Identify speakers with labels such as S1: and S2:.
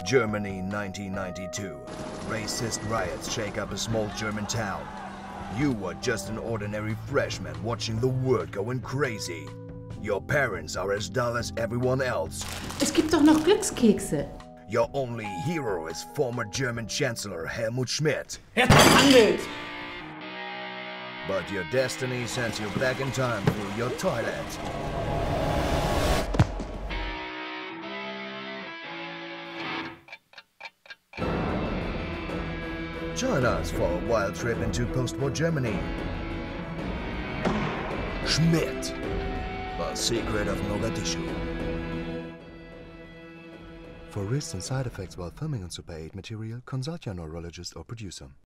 S1: Germany 1992. Racist riots shake up a small German town. You were just an ordinary freshman watching the world going crazy. Your parents are as dull as everyone else.
S2: Es gibt doch noch Glückskekse.
S1: Your only hero is former German Chancellor Helmut Schmidt.
S3: Handelt!
S1: But your destiny sends you back in time through your toilet. Join us for a wild trip into post-war Germany. Schmidt, the secret of Mogadishu. For risks and side effects while filming on Super 8 material, consult your neurologist or producer.